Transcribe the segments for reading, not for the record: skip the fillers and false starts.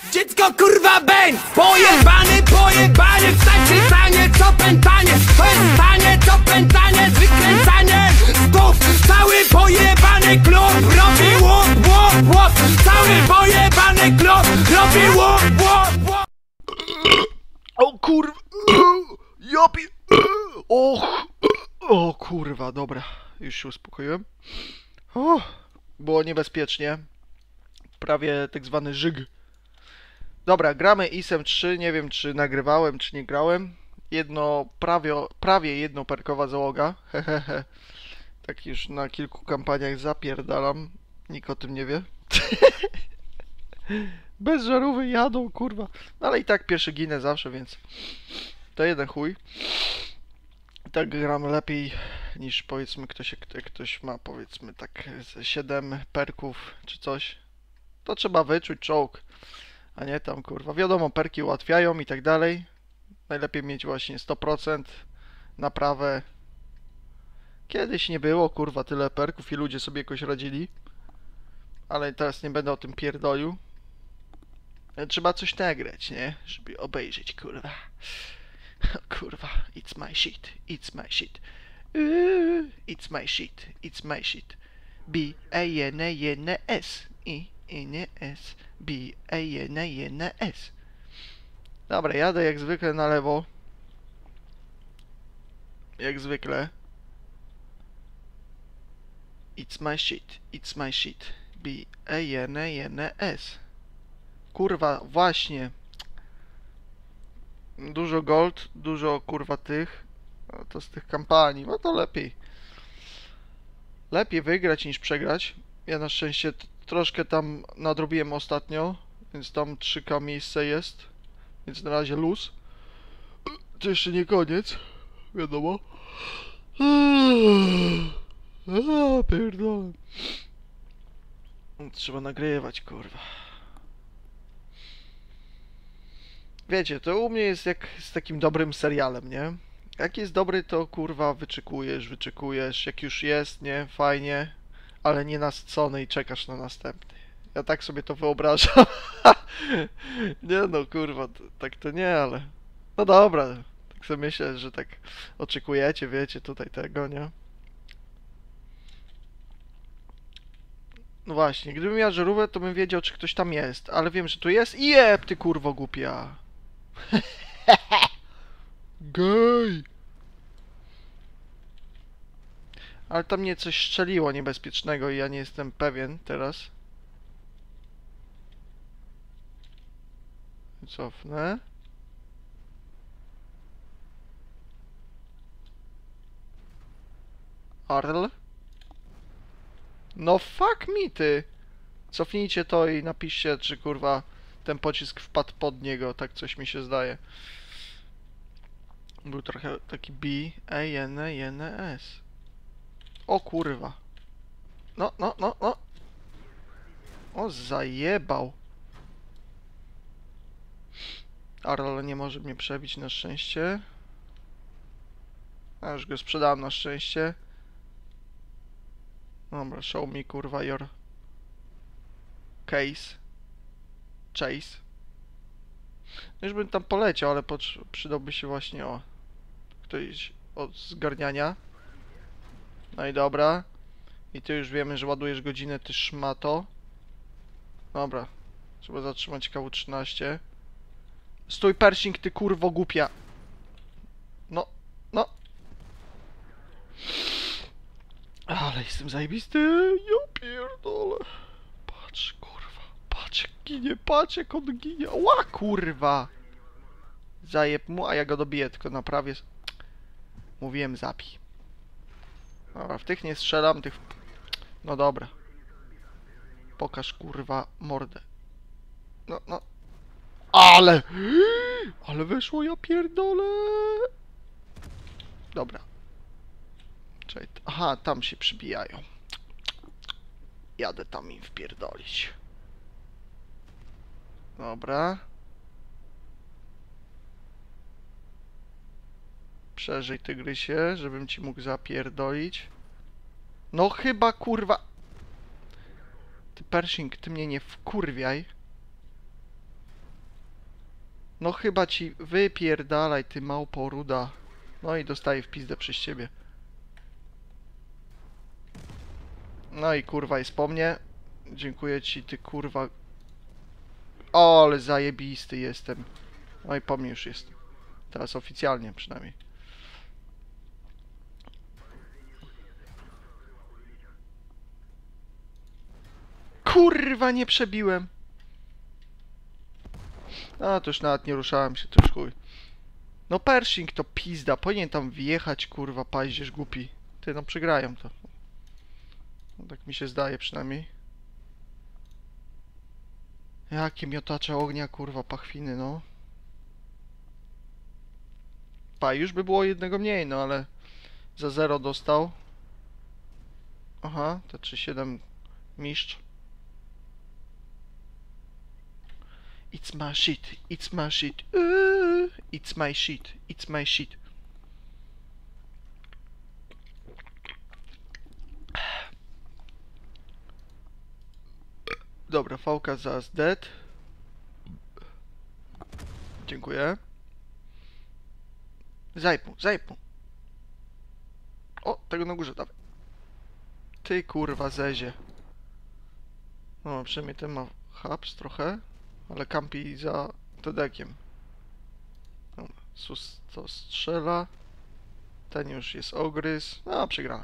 Dziecko kurwa bęk! Pojebany, wstać przystanie, co pętanie. To jest stanie, co pętanie, wykręcanie stów. Cały pojebany klub robi łop. Cały pojebany klub robi łop. O kurwa, jopi. O kurwa, dobra, już się uspokoiłem. Było niebezpiecznie. Prawie tak zwany żyg. Dobra, gramy ISem 3, nie wiem czy nagrywałem, czy nie grałem. Prawie jednoperkowa załoga. Hehehe. Tak już na kilku kampaniach zapierdalam. Nikt o tym nie wie. Bez żarówy jadą, kurwa. No ale i tak pierwszy ginę zawsze, więc to jeden chuj. I tak gramy lepiej niż powiedzmy ktoś ma powiedzmy tak 7 perków czy coś. To trzeba wyczuć czołg, a nie tam kurwa. Wiadomo, perki ułatwiają i tak dalej. Najlepiej mieć właśnie 100% naprawę. Kiedyś nie było kurwa tyle perków i ludzie sobie jakoś radzili. Ale teraz nie będę o tym pierdolił. Trzeba coś nagrać, nie? Żeby obejrzeć, kurwa. Kurwa, it's my shit, it's my shit. It's my shit, it's my shit. B-A-N-A-N-S I-N-S B-A-N-A-N-S. Dobra, jadę jak zwykle na lewo. Jak zwykle. It's my shit, it's my shit. B-A-N-A-N-S. Kurwa, właśnie. Dużo gold, dużo kurwa tych. No to z tych kampanii, no to lepiej. Lepiej wygrać niż przegrać. Ja na szczęście troszkę tam nadrobiłem ostatnio, więc tam 3K miejsce jest. Więc na razie luz. To jeszcze nie koniec, wiadomo. Pierdolę. Trzeba nagrywać, kurwa. Wiecie, to u mnie jest jak z takim dobrym serialem, nie? Jak jest dobry, to kurwa wyczekujesz, jak już jest, nie? Fajnie, ale nie nasycony i czekasz na następny. Ja tak sobie to wyobrażam. Nie no, kurwa, tak to nie, ale... No dobra, tak sobie myślę, że tak oczekujecie, wiecie, tutaj tego, nie? No właśnie, gdybym miał żarówkę, to bym wiedział, czy ktoś tam jest, ale wiem, że tu jest i jeb, ty kurwo głupia. Gej! Ale tam mnie coś strzeliło niebezpiecznego i ja nie jestem pewien teraz. Cofnę. Arl? No fuck me, ty! Cofnijcie to i napiszcie, czy kurwa ten pocisk wpadł pod niego, tak coś mi się zdaje. Był trochę taki B-A-N-A-N-S. O kurwa. No. O, zajebał. Arl nie może mnie przebić na szczęście. A już go sprzedałem na szczęście. Dobra, show me kurwa your case. Chase. Już bym tam poleciał, ale przydałby się właśnie ktoś od zgarniania. No i dobra. I ty już wiemy, że ładujesz godzinę, ty szmato. Dobra. Trzeba zatrzymać KW-13. Stój, Pershing, ty kurwo głupia. No. Ale jestem zajebisty. Ja pierdolę. Patrz, kurwa. Patrz jak ginie, patrz jak on ginie. Ła, kurwa. Zajeb mu, a ja go dobiję, tylko naprawię. Mówiłem, zabij. Dobra, w tych nie strzelam, tych... No dobra. Pokaż, kurwa, mordę. No. Ale wyszło, ja pierdolę. Dobra. Czekaj, aha, tam się przybijają. Jadę tam im wpierdolić. Dobra. Przeżyj, tygrysie, żebym ci mógł zapierdolić. No chyba, kurwa... Ty Pershing, ty mnie nie wkurwiaj. No chyba ci wypierdalaj, ty małpo ruda. No i dostaję w pizdę przez ciebie. No i kurwa jest po mnie. Dziękuję ci, ty kurwa. O, ale zajebisty jestem. No i po mnie już jest. Teraz oficjalnie przynajmniej. Kurwa, nie przebiłem. A, to już nawet nie ruszałem się, to już chuj. No Pershing to pizda, powinien tam wjechać, kurwa, paździerz głupi. Ty, no przegrają to. No, tak mi się zdaje przynajmniej. Jakie miotacze ognia, kurwa, pachwiny, no. Pa, już by było jednego mniej, no ale za 0 dostał. Aha, te 3-7 mistrz. It's my shit, it's my shit, it's my shit, it's my shit. Dobra, VK zaraz dead. Dziękuję. Zajpą, zajpą. O, tego na górze, dawaj. Ty kurwa zezie. No, przynajmniej ten ma haps trochę, ale kampi za tedekiem. Dobra, sus to strzela. Ten już jest ogrys. No, przegrana.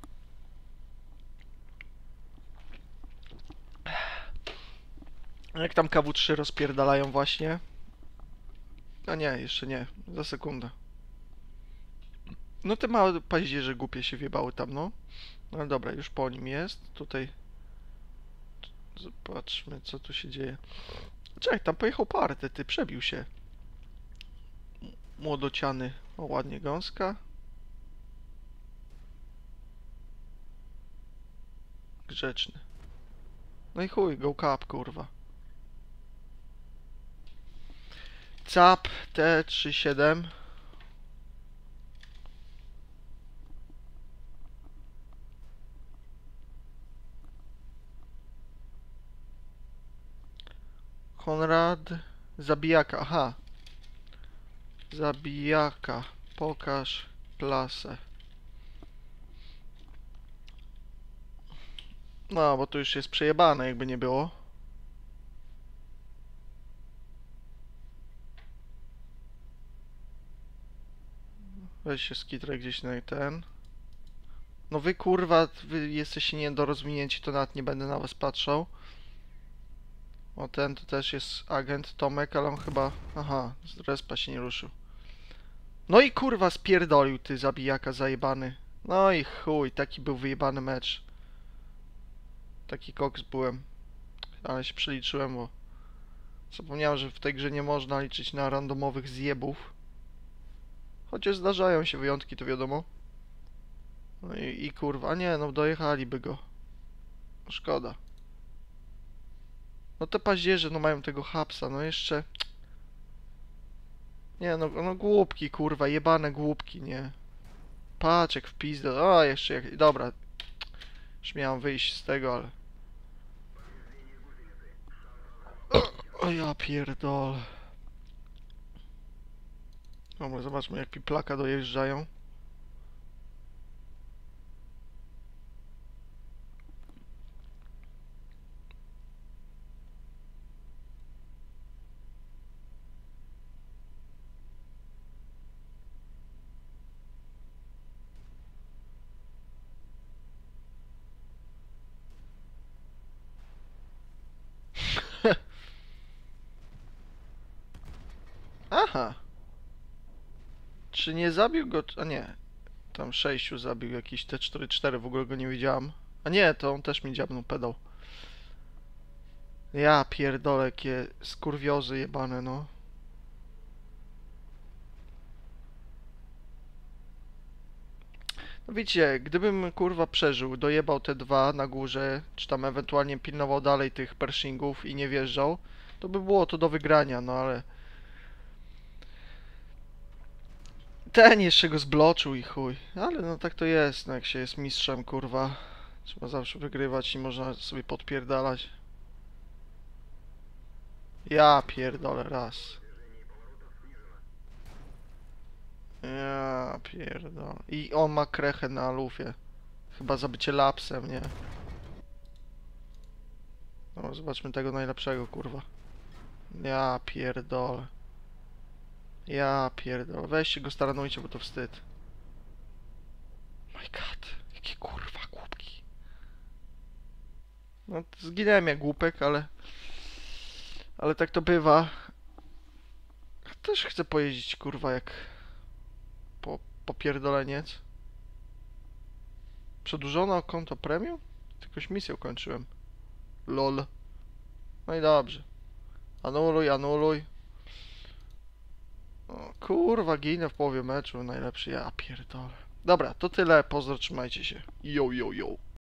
Jak tam KW3 rozpierdalają właśnie. A nie, jeszcze nie. Za sekundę. No te małe paździerze głupie się wiebały tam, no. No dobra, już po nim jest. Tutaj... Zobaczmy, co tu się dzieje. Czekaj, tam pojechał party, ty, przebił się. Młodociany. O, ładnie gąska. Grzeczny. No i chuj, go cap, kurwa. Cap T37. Konrad. Zabijaka, aha. Zabijaka. Pokaż klasę. No, bo to już jest przejebane, jakby nie było. Weź się skitrę gdzieś na ten. No wy kurwa, wy jesteście niedorozwinięci, to nawet nie będę na was patrzał. O, ten to też jest agent Tomek, ale on chyba... Aha, z respa się nie ruszył. No i kurwa spierdolił, ty zabijaka zajebany. No i chuj, taki był wyjebany mecz. Taki koks byłem. Ale się przeliczyłem, bo... Zapomniałem, że w tej grze nie można liczyć na randomowych zjebów. Chociaż zdarzają się wyjątki, to wiadomo. No i kurwa, nie, no dojechaliby go. Szkoda. No te paździerze, no mają tego hapsa, no jeszcze... Nie, no głupki, kurwa, jebane głupki, nie. Paczek w pizdę, o jeszcze jak... Dobra. Już miałem wyjść z tego, ale... O ja pierdolę. Dobra, zobaczmy jak piplaka dojeżdżają. Aha. Czy nie zabił go... A nie. Tam 6 zabił, jakiś T44, w ogóle go nie widziałem. A nie, to on też mi dziabnął pedał. Ja pierdolę, jakie skurwiozy jebane, no. No wiecie, gdybym kurwa przeżył, dojebał te dwa na górze, czy tam ewentualnie pilnował dalej tych Pershingów i nie wjeżdżał, to by było to do wygrania, no ale... Ten jeszcze go zbloczył i chuj. Ale no tak to jest, no jak się jest mistrzem, kurwa. Trzeba zawsze wygrywać i można sobie podpierdalać. Ja pierdolę raz. Ja pierdolę. I on ma krechę na lufie. Chyba za bycie lapsem, nie? No, zobaczmy tego najlepszego, kurwa. Ja pierdolę. Ja pierdolę. Weźcie go, staranujcie, bo to wstyd. My god, jakie kurwa głupki. No, zginąłem jak głupek, ale... Ale tak to bywa. Też chcę pojeździć, kurwa, jak... Popierdoleniec. Przedłużone konto premium? Tylko misję ukończyłem. LOL. No i dobrze. Anuluj, anuluj. O, kurwa, ginę w połowie meczu. Najlepszy, ja pierdolę. Dobra, to tyle. Pozdro, trzymajcie się. Yo, yo, yo.